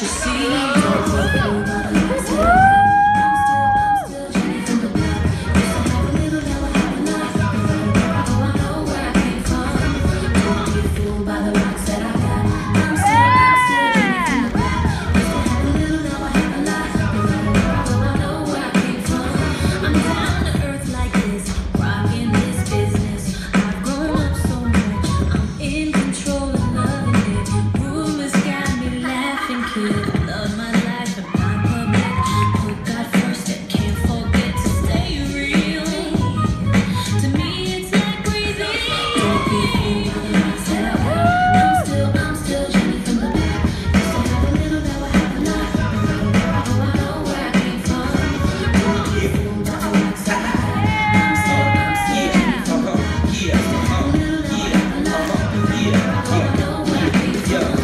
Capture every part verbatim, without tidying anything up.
you see. Don't be fooled by the rocks that I got. I'm still, I'm still Jenny from the block. Used to have a little, now I have a lot. Oh, I know where I came from. Don't be fooled by the rocks that I got. I'm still, I'm still Jenny from the block. Used to have a little, now I have a lot. Oh, I know where I came from. I'm down to earth like this, rocking this business. I've grown up so much, I'm in control and loving it. Rumors got me laughing, kid. Love my life, I'm not public. Put God first and can't forget to stay real. To me, it's like breathing. Don't be fooled by the rocks that I got. I'm still, I'm still Jenny from the block. Used to have a little, now I have a lot. Oh, I know where I came from. Don't be fooled by the rocks that I got. I'm still, I'm still Jenny from the block. Used to have a little, now I have a lot. Oh, I know where I came from.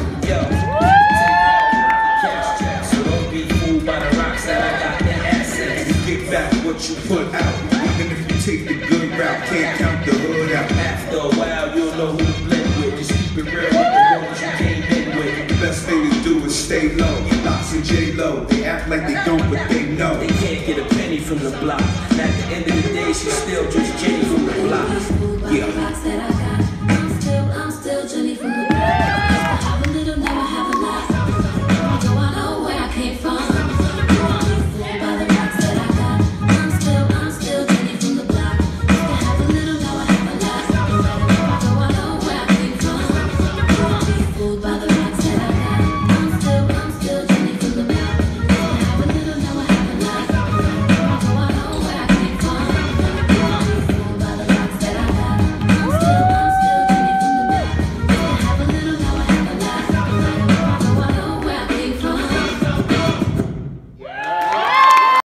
So don't be fooled by the rocks that I got, the assets. You get back what you put out. Even if you take the good route, can't count the hood out. After a while, you'll know who to blend with. Just keep it real with the ones you came in with. The best thing to do is stay low. Lots and J-Lo, they act like they don't, but they know. They can't get a penny from the block. And at the end of the day, she's still just Jenny from the block. Yeah.